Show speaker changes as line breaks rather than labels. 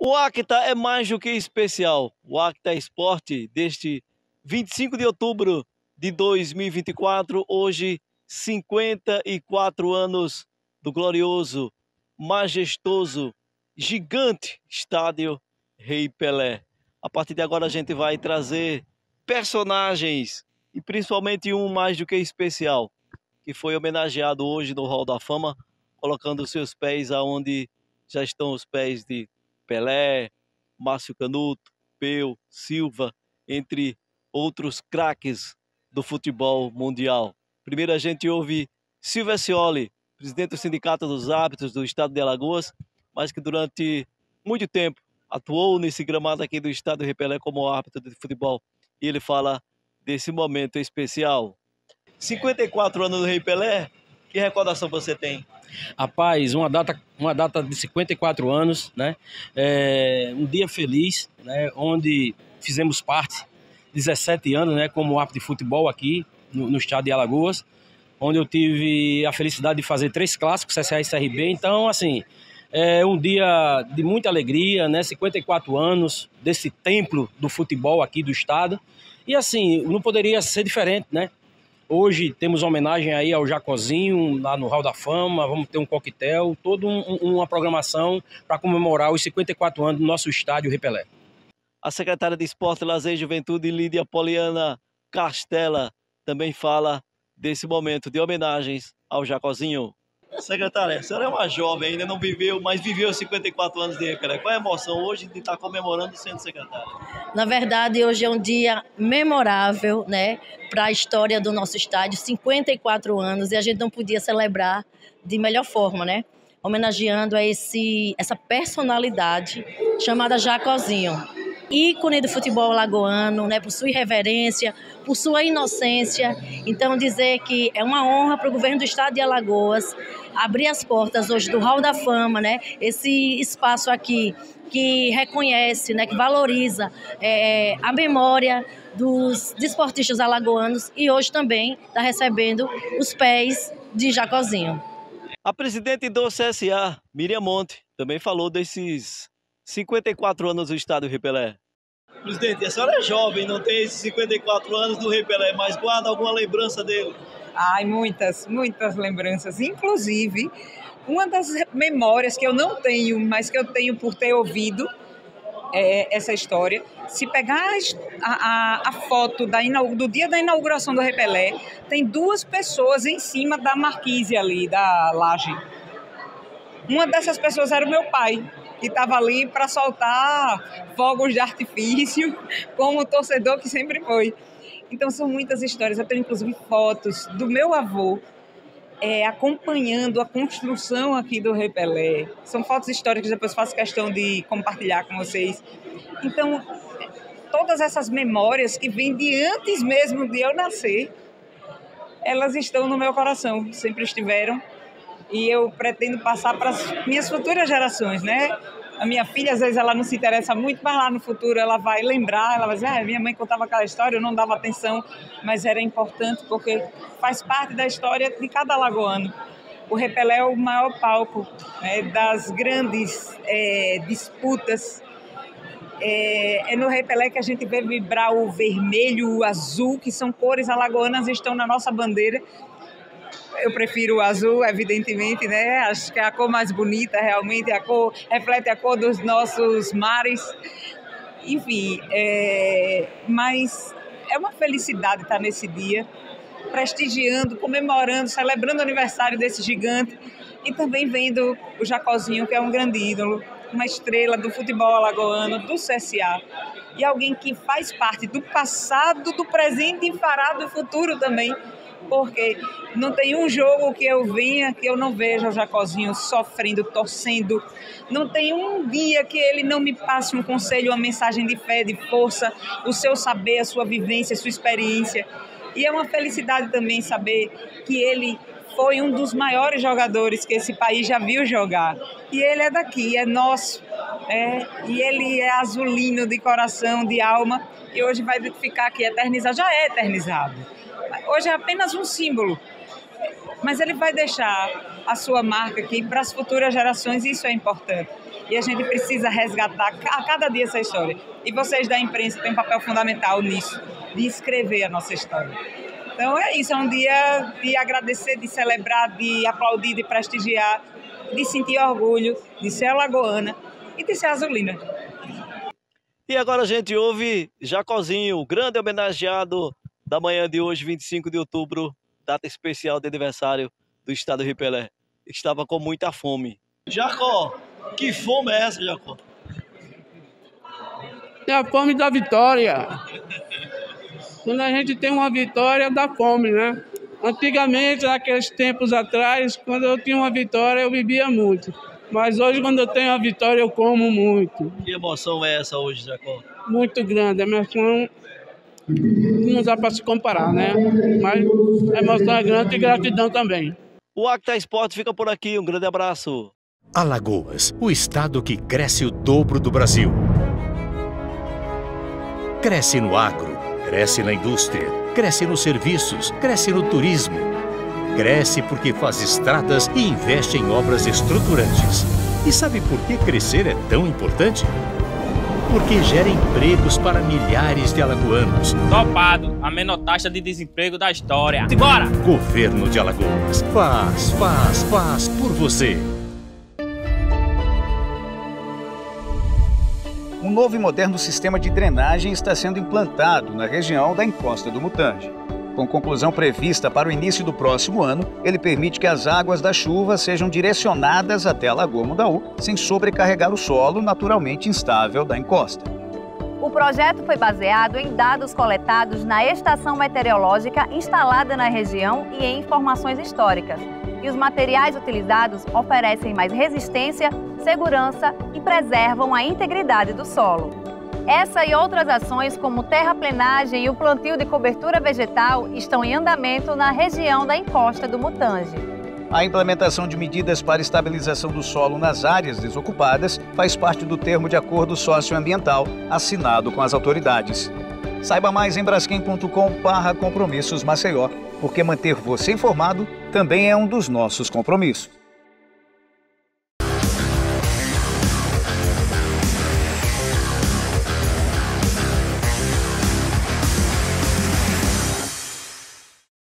O Acta é mais do que especial. O Acta Esporte, deste 25 de outubro de 2024, hoje 54 anos do glorioso, majestoso, gigante estádio Rei Pelé. A partir de agora a gente vai trazer personagens e principalmente um mais do que especial, que foi homenageado hoje no Hall da Fama, colocando os seus pés aonde já estão os pés de Pelé, Márcio Canuto, Peu, Silva, entre outros craques do futebol mundial. Primeiro a gente ouve Silvio Scioli, presidente do Sindicato dos Árbitros do Estado de Alagoas, mas que durante muito tempo atuou nesse gramado aqui do Estádio Rei Pelé como árbitro de futebol. E ele fala desse momento especial. 54 anos do Rei Pelé, que recordação você tem?
Rapaz, uma data de 54 anos, né? Um dia feliz, né? Onde fizemos parte, 17 anos, né? Como árbitro de futebol aqui no estado de Alagoas, onde eu tive a felicidade de fazer 3 clássicos, CSA e CRB. Então, assim, é um dia de muita alegria, né? 54 anos desse templo do futebol aqui do estado. E assim, não poderia ser diferente, né? Hoje temos homenagem aí ao Jacozinho, lá no Hall da Fama, vamos ter um coquetel, toda uma programação para comemorar os 54 anos do nosso estádio Rei Pelé.
A secretária de Esporte, Lazer e Juventude, Lídia Poliana Castela, também fala desse momento de homenagens ao Jacozinho. Secretária, a senhora é uma jovem, ainda não viveu, mas viveu 54 anos de Rei Pelé. Qual é a emoção hoje de estar comemorando sendo secretária?
Na verdade, hoje é um dia memorável, né, para a história do nosso estádio, 54 anos, e a gente não podia celebrar de melhor forma, né? Homenageando a essa personalidade chamada Jacozinho. Ícone do futebol alagoano, né, por sua irreverência, por sua inocência. Então, dizer que é uma honra para o governo do estado de Alagoas abrir as portas hoje do Hall da Fama, né, esse espaço aqui que reconhece, né, que valoriza a memória dos desportistas alagoanos e hoje também está recebendo os pés de Jacozinho.
A presidente do CSA, Miriam Monte, também falou desses 54 anos do estádio Rei Pelé. Presidente, a senhora é jovem, não tem esses 54 anos do Rei Pelé, mas guarda alguma lembrança dele?
Ai, muitas lembranças. Inclusive, uma das memórias que eu não tenho, mas que eu tenho por ter ouvido essa história. Se pegar a foto do dia da inauguração do Rei Pelé, tem 2 pessoas em cima da marquise ali, da laje. Uma dessas pessoas era o meu pai, que estava ali para soltar fogos de artifício, como torcedor que sempre foi. Então são muitas histórias. Eu tenho inclusive fotos do meu avô acompanhando a construção aqui do Rei Pelé. São fotos históricas, depois faço questão de compartilhar com vocês. Então, todas essas memórias que vêm de antes mesmo de eu nascer, elas estão no meu coração, sempre estiveram. E eu pretendo passar para as minhas futuras gerações, né? A minha filha, às vezes, ela não se interessa muito, mas lá no futuro ela vai lembrar, ela vai dizer, minha mãe contava aquela história, eu não dava atenção, mas era importante porque faz parte da história de cada alagoano. O Rei Pelé é o maior palco, né, das grandes disputas. É no Rei Pelé que a gente vê vibrar o vermelho, o azul, que são cores alagoanas e estão na nossa bandeira. Eu prefiro o azul, evidentemente, né? Acho que é a cor mais bonita, realmente, reflete a cor dos nossos mares. Enfim, mas é uma felicidade estar nesse dia, prestigiando, comemorando, celebrando o aniversário desse gigante e também vendo o Jacozinho, que é um grande ídolo, uma estrela do futebol alagoano, do CSA, e alguém que faz parte do passado, do presente e fará do futuro também, porque não tem um jogo que eu venha que eu não veja o Jacozinho sofrendo, torcendo. Não tem um dia que ele não me passe um conselho, uma mensagem de fé, de força, o seu saber, a sua vivência, a sua experiência. E é uma felicidade também saber que ele foi um dos maiores jogadores que esse país já viu jogar. E ele é daqui, é nosso. E ele é azulino de coração, de alma, e hoje vai ficar aqui eternizado, já é eternizado. Hoje é apenas um símbolo, mas ele vai deixar a sua marca aqui para as futuras gerações, e isso é importante. E a gente precisa resgatar a cada dia essa história. E vocês da imprensa têm um papel fundamental nisso, de escrever a nossa história. Então é isso, é um dia de agradecer, de celebrar, de aplaudir, de prestigiar, de sentir orgulho de ser alagoana e de ser azulina.
E agora a gente ouve Jacozinho, o grande homenageado da manhã de hoje, 25 de outubro, data especial de aniversário do estado do Rio Pelé. Estava com muita fome. Jacó, que fome é essa, Jacó?
É a fome da vitória. Quando a gente tem uma vitória, dá fome, né? Antigamente, naqueles tempos atrás, quando eu tinha uma vitória, eu bebia muito. Mas hoje, quando eu tenho a vitória, eu como muito.
Que emoção é essa hoje, Jacó?
Muito grande. A emoção não dá para se comparar, né? Mas a emoção é grande e gratidão também.
O Acta Esporte fica por aqui. Um grande abraço.
Alagoas, o estado que cresce o dobro do Brasil. Cresce no agro, cresce na indústria, cresce nos serviços, cresce no turismo. Cresce porque faz estradas e investe em obras estruturantes. E sabe por que crescer é tão importante? Porque gera empregos para milhares de alagoanos.
Topado, a menor taxa de desemprego da história. Simbora!
Governo de Alagoas. Faz por você.
Um novo e moderno sistema de drenagem está sendo implantado na região da encosta do Mutange. Com conclusão prevista para o início do próximo ano, ele permite que as águas da chuva sejam direcionadas até a Lagoa Mundaú, sem sobrecarregar o solo naturalmente instável da encosta.
O projeto foi baseado em dados coletados na estação meteorológica instalada na região e em informações históricas. E os materiais utilizados oferecem mais resistência, segurança e preservam a integridade do solo. Essa e outras ações, como terraplenagem e o plantio de cobertura vegetal, estão em andamento na região da encosta do Mutange.
A implementação de medidas para estabilização do solo nas áreas desocupadas faz parte do termo de acordo socioambiental assinado com as autoridades. Saiba mais em braskem.com/compromissos Maceió, porque manter você informado também é um dos nossos compromissos.